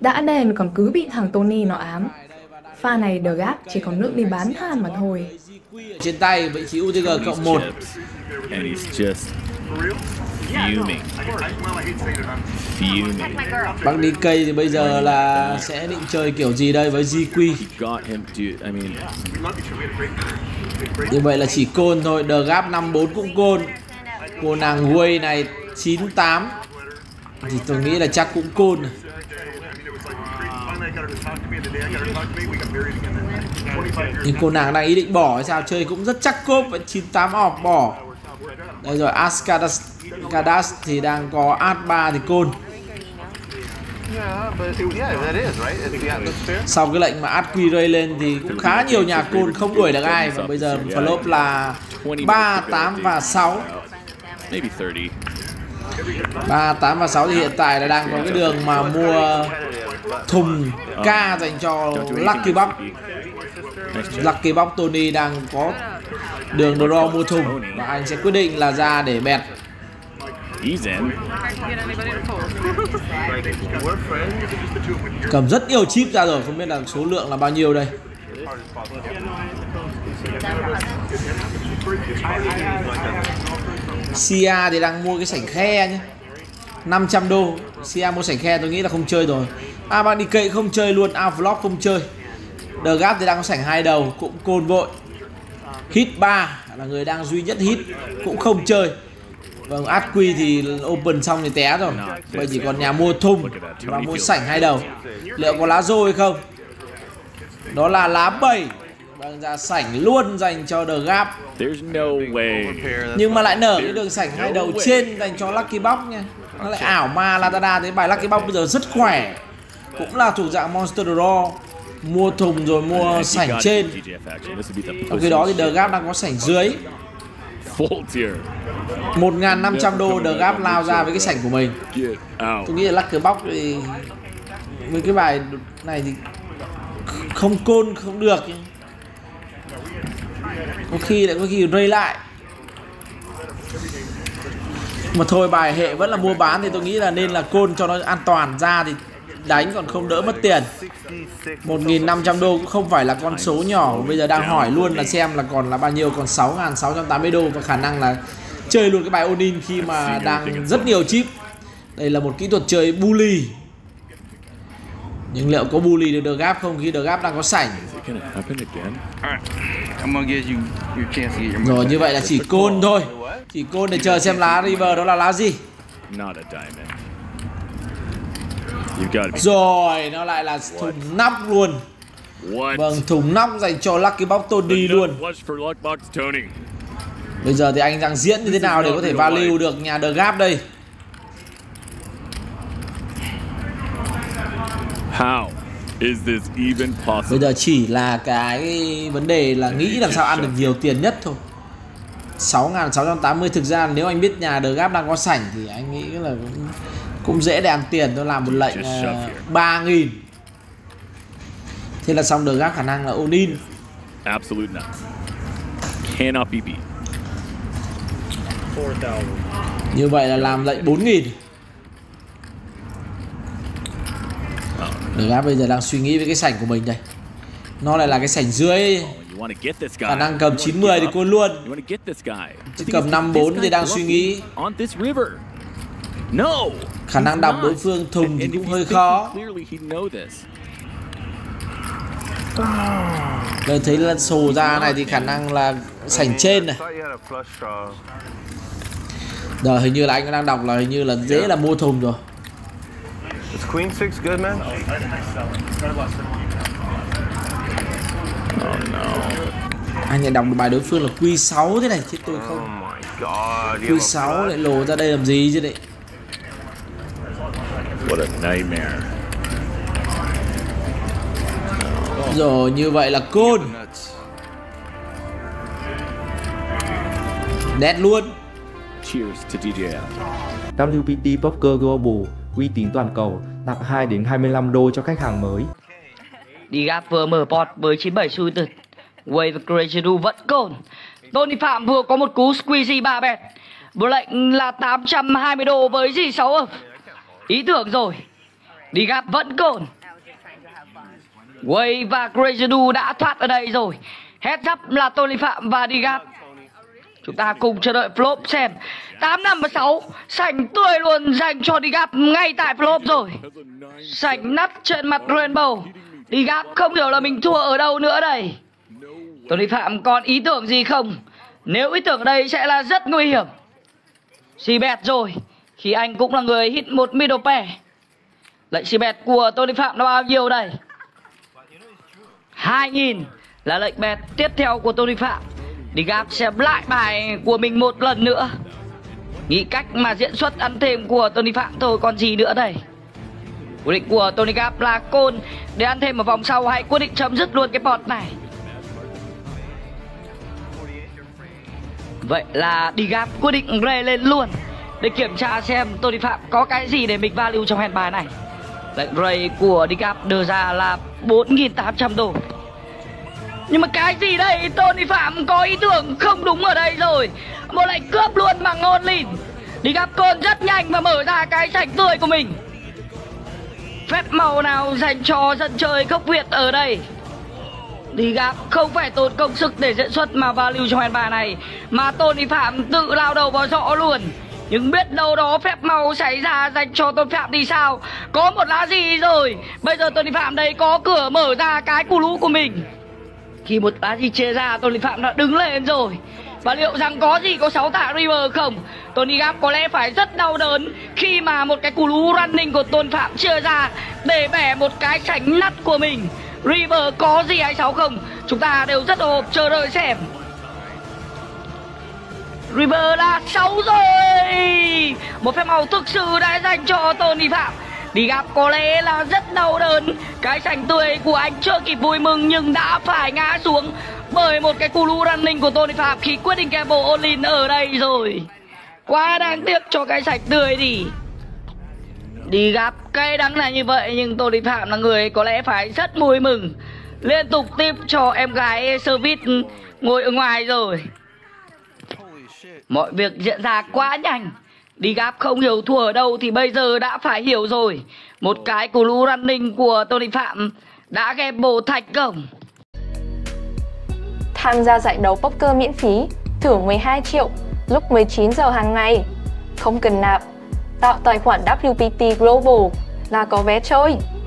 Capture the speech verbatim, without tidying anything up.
Đã đèn còn cứ bị thằng Tony nó ám. Pha này The Gap chỉ còn nước đi bán than mà thôi. Trên tay vị trí u tê giê cộng một. And he's just fuming. Fuming. Bác đi cây thì bây giờ là sẽ định chơi kiểu gì đây với giê quy? He got him, dude. I mean, Như vậy là chỉ côn thôi. The Gap năm bốn cũng côn. Cô nàng Way này chín tám thì tôi nghĩ là chắc cũng côn. Nhưng cô nàng đang ý định bỏ hay sao? Chơi cũng rất chắc cốp với chín tám off bỏ. Đây rồi, Askadas thì đang có Ad ba thì côn. Sau cái lệnh mà Adqui rơi lên thì cũng khá nhiều nhà côn không đuổi được ai. Và bây giờ flop là ba, tám và sáu. maybe thirty. ba, tám và sáu thì hiện tại là đang có cái đường mà mua thùng ca dành cho Lucky Box. Lucky Box Tony đang có đường draw mua thùng và anh sẽ quyết định là ra để bẹt. He's in. Cầm rất nhiều chip ra rồi, không biết là số lượng là bao nhiêu đây. Sia thì đang mua cái sảnh khe nhé, năm trăm đô. Sia mua sảnh khe tôi nghĩ là không chơi rồi. À, bạn đi kệ không chơi luôn, Outflop không chơi. The Gap thì đang có sảnh hai đầu cũng côn vội. Hit ba là người đang duy nhất hit cũng không chơi. Vâng, Adqui thì open xong thì té rồi. Bây chỉ còn nhà mua thùng và mua sảnh hai đầu. Liệu có lá rô hay không? Đó là lá bảy. Vâng, ra sảnh luôn dành cho The Gap. There's no way. Nhưng mà lại nở cái đường sảnh hai đầu trên dành cho Lucky Box nha. Nó lại ảo ma Lazada. Thế bài Lucky Box bây giờ rất khỏe. Cũng là thuộc dạng Monster Draw. Mua thùng rồi mua sảnh trên. Trong khi đó thì The Gap đang có sảnh dưới. Một nghìn năm trăm đô The Gap lao ra với cái sảnh của mình. Tôi nghĩ là Lucky Box thì với cái bài này thì không côn không được. Có khi lại có khi rơi lại. Mà thôi, bài hệ vẫn là mua bán thì tôi nghĩ là nên là côn cho nó an toàn, ra thì đánh còn không đỡ mất tiền. Một nghìn năm trăm đô cũng không phải là con số nhỏ. Bây giờ đang hỏi luôn là xem là còn là bao nhiêu. Còn sáu nghìn sáu trăm tám mươi đô và khả năng là chơi luôn cái bài Onin khi mà đang rất nhiều chip. Đây là một kỹ thuật chơi bully. Nhưng liệu có bully được The Gap không khi The Gap đang có sảnh? Rồi, như vậy là chỉ côn thôi. Chỉ côn để chờ xem lá river đó là lá gì. Rồi, nó lại là thùng nóc luôn. Vâng, thùng nóc dành cho Lucky Box Tony luôn. Bây giờ thì anh đang diễn như thế nào để có thể value được nhà The Gap đây? How is this even possible? Bây giờ chỉ là cái vấn đề là nghĩ làm sao ăn được nhiều tiền nhất thôi. Sáu nghìn sáu trăm tám mươi. Thực ra nếu anh biết nhà The Gap đang có sảnh thì anh nghĩ là cũng, cũng dễ để ăn tiền. Tôi làm một lệnh uh, ba nghìn. Thế là xong. The Gap khả năng là all in. Absolute not. Cannot be beat. Như vậy là làm lệnh bốn nghìn. The Gap bây giờ đang suy nghĩ với cái sảnh của mình đây. Nó lại là cái sảnh dưới. Khả năng cầm chín mươi thì côn luôn. Chứ cầm năm bốn thì đang suy nghĩ. Khả năng đọc đối phương thùng thì cũng hơi khó. Tôi thấy là sổ ra này thì khả năng là sảnh trên này. Giờ hình như là anh đang đọc là hình như là dễ là mua thùng rồi. Is queen six good, man? Oh no. Anh lại đọc được bài đối phương là quy sáu thế này chứ tôi không. Oh my god. Quy sáu lại lồ ra đây làm gì chứ đấy. What a nightmare. Rồi, như vậy là côn. Dead luôn. Cheers to đê jê F. vê kép tê Poker Global, uy tín toàn cầu, tặng hai đến hai mươi lăm đô cho khách hàng mới. The Gap vừa mở pot với chín bảy xui từ Wave và Crazy Du vẫn cồn. Tony Phạm vừa có một cú squeezy ba bet. Bộ lệnh là tám trăm hai mươi đô với G sáu ập. Ý tưởng rồi. Đi gap vẫn cồn. Way và Grejadu đã thoát ở đây rồi. Heads up là Tony Phạm và đi gap. Chúng ta cùng chờ đợi flop xem. Tám năm và sáu. Sảnh tươi luôn dành cho đi gap ngay tại flop rồi. Sảnh nắt trên mặt Rainbow. Đi gap không hiểu là mình thua ở đâu nữa đây. Tony Phạm còn ý tưởng gì không? Nếu ý tưởng ở đây sẽ là rất nguy hiểm. Xì bẹt rồi. Khi anh cũng là người hit một middle pair. Lệnh xì bẹt của Tony Phạm là bao nhiêu đây? hai nghìn là lệnh bẹt tiếp theo của Tony Phạm. Đi gap xem lại bài của mình một lần nữa. Nghĩ cách mà diễn xuất ăn thêm của Tony Phạm thôi còn gì nữa đây. Quyết định của Tony Gap là côn để ăn thêm ở vòng sau hay quyết định chấm dứt luôn cái pot này. Vậy là đi gap quyết định rê lên luôn để kiểm tra xem Tony Phạm có cái gì để mình value trong hand bài này. Lệnh ray của đi gap đưa ra là bốn nghìn tám trăm đô. Nhưng mà cái gì đây? Tony Phạm có ý tưởng không đúng ở đây rồi. Một lệnh cướp luôn mà ngon lìn. Đi gap côn rất nhanh và mở ra cái sảnh tươi của mình. Phép màu nào dành cho dân chơi gốc Việt ở đây? Đi gap không phải tốn công sức để diễn xuất mà value trong hand bài này, mà Tony Phạm tự lao đầu vào rõ luôn. Nhưng biết đâu đó phép màu xảy ra dành cho Tony Phạm thì sao? Có một lá gì rồi. Bây giờ Tony Phạm đây có cửa mở ra cái cù lũ của mình. Khi một lá gì chia ra, Tony Phạm đã đứng lên rồi. Và liệu rằng có gì có sáu tạ river không? Tony Gap có lẽ phải rất đau đớn khi mà một cái cú lú running của Tony Phạm chia ra để bẻ một cái sảnh nắt của mình. River có gì hay sáu không? Chúng ta đều rất hộp chờ đợi xem. River là sáu rồi. Một phép màu thực sự đã dành cho Tony Phạm. Đi gap có lẽ là rất đau đớn. Cái sảnh tươi của anh chưa kịp vui mừng nhưng đã phải ngã xuống bởi một cái cú lú running của Tony Phạm khi quyết định gamble all in ở đây rồi. Quá đáng tiếc cho cái sảnh tươi đi. Đi gap cay đắng là như vậy nhưng Tony Phạm là người có lẽ phải rất vui mừng. Liên tục tip cho em gái service ngồi ở ngoài rồi. Mọi việc diễn ra quá nhanh. Đi gap không hiểu thua ở đâu thì bây giờ đã phải hiểu rồi. Một cái cú lú running của Tony Phạm đã gamble thành công. Tham gia giải đấu poker miễn phí, thưởng mười hai triệu lúc mười chín giờ hàng ngày. Không cần nạp, tạo tài khoản W P T Global là có vé chơi.